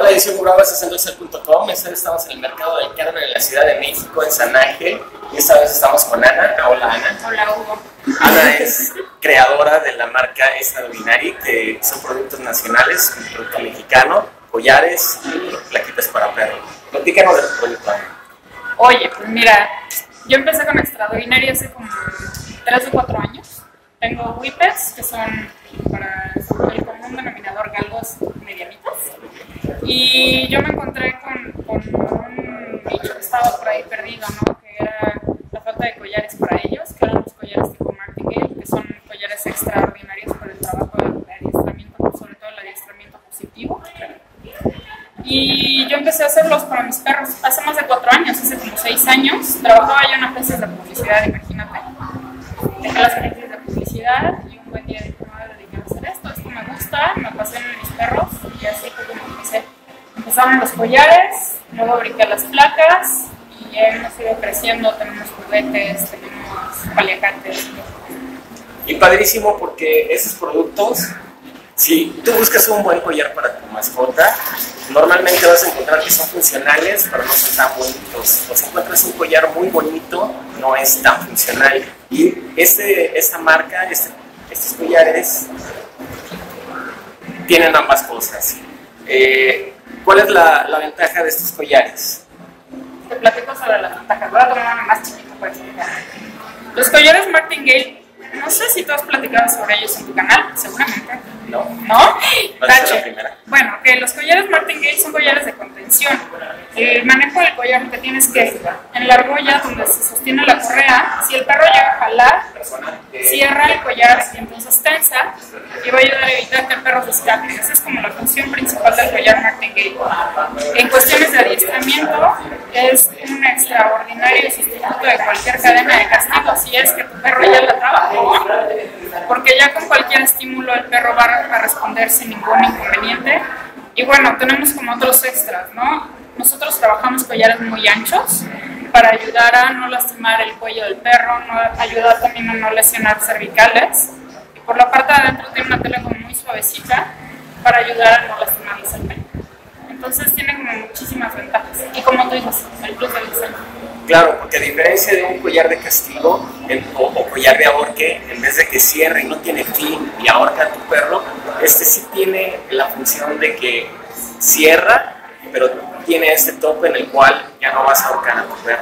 nueva edición de Urabas.com. Esta vez estamos en el mercado del Carmen en la Ciudad de México, en San Ángel. Y esta vez estamos con Ana. Hola, Ana. Hola, Hugo. Ana es creadora de la marca Extraordinary, que son productos nacionales, un producto mexicano, collares y plaquitas para perros. Platícanos de tu proyecto, Ana. Oye, pues mira, yo empecé con Extraordinary hace como 3 o 4 años. Tengo whippets, que son para el común denominador galgos medianitas. Y yo me encontré con un nicho que estaba por ahí perdido, ¿no? Que era la falta de collares para ellos, que eran los collares tipo Martingale, que son collares extraordinarios para el trabajo de adiestramiento, sobre todo el adiestramiento positivo. Y yo empecé a hacerlos para mis perros hace más de 4 años, hace como 6 años. Trabajaba yo en agencias de publicidad, imagínate. Dejé las agencias de publicidad y un buen día dije, me voy a dedicar a hacer esto me gusta, me apasionan mis perros y así fue como empecé. Empezaron los collares, luego brinqué las placas y ya hemos ido creciendo, tenemos juguetes, tenemos paliacates. Y padrísimo porque esos productos, si tú buscas un buen collar para tu mascota, normalmente vas a encontrar que son funcionales, pero no son tan bonitos. O si encuentras un collar muy bonito, no es tan funcional. Y esta marca, estos collares, tienen ambas cosas. ¿Cuál es la ventaja de estos collares? Te platico sobre las ventajas. Voy a tomar una más chiquita para explicar. Los collares Martingale, no sé si tú has platicado sobre ellos en tu canal, seguramente. No. ¿No? Es la primera. Bueno, que los collares Martingale son collares de contención. El manejo del collar que tienes que, en la argolla donde se sostiene la correa, si el perro llega a jalar, cierra el collar y entonces tensa y va a ayudar a evitar que el perro se escape. Esa es como la función principal del collar Martingale. En cuestiones de adiestramiento, es un extraordinario sustituto de cualquier cadena de castigo, si es que tu perro ya la trabajó, porque ya con cualquier estímulo el perro va a responder sin ningún inconveniente. Y bueno, tenemos como otros extras, ¿no? Nosotros trabajamos collares muy anchos para ayudar a no lastimar el cuello del perro, ayudar también a no lesionar cervicales. Y por la parte de adentro tiene una tela como muy suavecita para ayudar a no lastimarles el pelo. Entonces tiene como muchísimas ventajas. Y como tú dices, el plus del diseño. Claro, porque a diferencia de un collar de castigo o collar de ahorque, en vez de que cierre y no tiene fin y ahorca a tu perro, este sí tiene la función de que cierra, pero tiene este tope en el cual ya no vas a ahorcar a tu perro.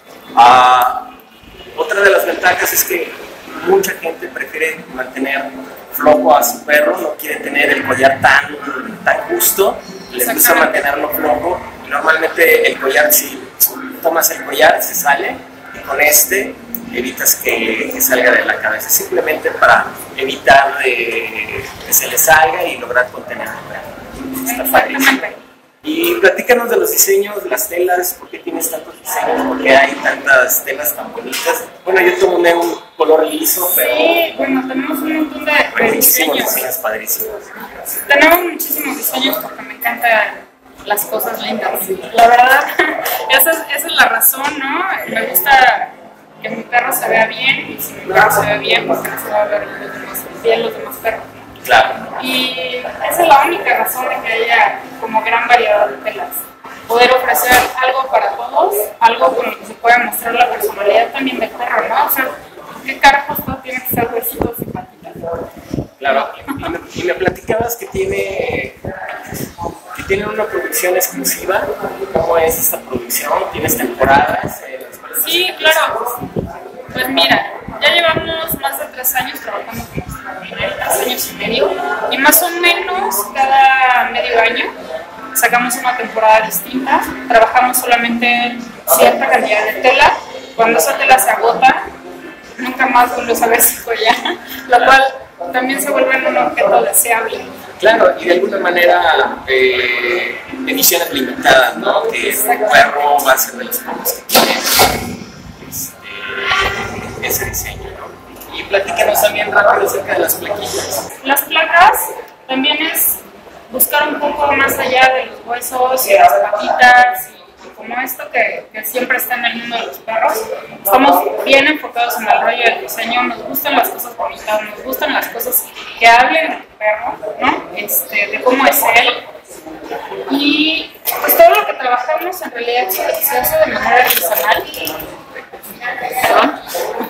Otra de las ventajas es que mucha gente prefiere mantener flojo a su perro, no quiere tener el collar tan justo, les gusta mantenerlo flojo. Y normalmente el collar, si tomas el collar, se sale, y con este evitas que salga de la cabeza, simplemente para evitar que se le salga y lograr contener el perro. Está padrísimo. Y platícanos de los diseños, de las telas, ¿por qué tienes tantos diseños? ¿Por qué hay tantas telas tan bonitas? Bueno, yo tomé un color liso, pero... Sí, bueno, tenemos un montón de muchísimos diseños. diseños padrísimos. Tenemos muchísimos diseños porque me encantan las cosas lindas. La verdad, esa es la razón, ¿no? Me gusta que mi perro se vea bien, y si mi perro se ve bien, porque no se va a ver bien los demás perros. Claro. Y esa es la única razón de que haya como gran variedad de telas. Poder ofrecer algo para todos, algo con lo que se pueda mostrar la personalidad también del perro, ¿no? O sea, ¿qué carajos todo tiene que ser huesitos y patitas? Claro, y me platicabas que tiene una producción exclusiva. ¿Cómo es esta producción? ¿Tienes temporadas? Sí, claro. Pues mira, ya llevamos más de 3 años trabajando con Extraordinary, 3 años y medio, y más o menos cada medio año sacamos una temporada distinta. Trabajamos solamente cierta cantidad de tela. Cuando esa tela se agota, nunca más vuelves a ver ese collar, lo cual también se vuelve un objeto deseable. Claro, y de alguna manera ediciones limitadas, ¿no? Que el perro va a ser de los pocos que tiene ese diseño, ¿no? Y platícanos también rápido acerca de las plaquillas. Las placas también es buscar un poco más allá de los huesos y las patitas y como esto que siempre está en el mundo de los perros. Estamos bien enfocados en el rollo del diseño, nos gustan las cosas bonitas, nos gustan las cosas que hablen de tu perro, ¿no? De cómo es él. Y pues todo lo que trabajamos en realidad se hace de manera artesanal. Perdón.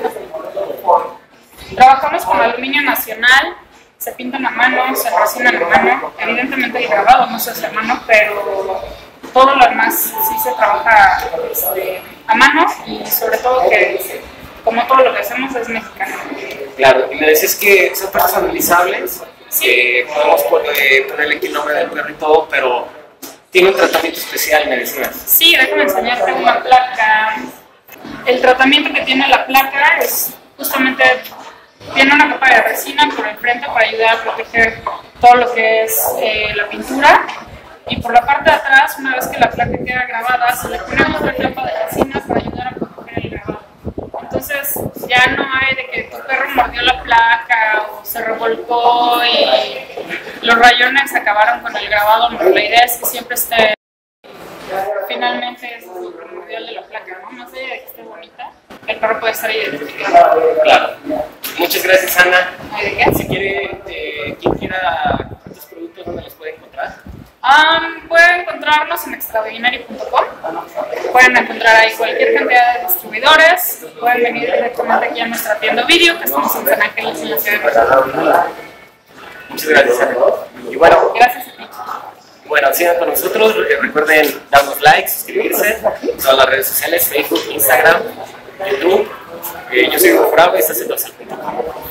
Trabajamos con aluminio nacional, se pintan a mano, se resinan a mano. Evidentemente el grabado no se hace a mano, pero todo lo demás sí se trabaja a mano, y sobre todo que como todo lo que hacemos es mexicano. Claro, y me decís que son personalizables, sí. Podemos ponerle aquí el nombre del perro y todo, pero tiene un tratamiento especial, me decías. Sí, déjame enseñarte una placa. El tratamiento que tiene la placa es justamente, tiene una capa de resina por el frente para ayudar a proteger todo lo que es la pintura, y por la parte de atrás, una vez que la placa queda grabada, se le pone otra capa de resina para ayudar a proteger el grabado. Entonces ya no hay de que tu perro mordió la placa o se revolcó y los rayones acabaron con el grabado. No, la idea es que siempre esté, finalmente es lo primordial de la placa, ¿no? Más allá de que esté bonita, el perro puede estar identificado. Claro. Muchas gracias, Ana. ¿De qué? Si quiere, quien quiera estos productos, ¿dónde los puede encontrar? Pueden encontrarnos en extraordinario.com. Pueden encontrar ahí cualquier cantidad de distribuidores. Pueden venir directamente aquí a nuestra tienda Video, que estamos en San Ángeles, en la Ciudad de México. Muchas gracias, Ana. Y bueno, gracias a ti. Bueno, sigan con nosotros. Recuerden darnos like, suscribirse en todas las redes sociales: Facebook, Instagram, YouTube. Yo soy Hugo Bravo y estás en 12.com.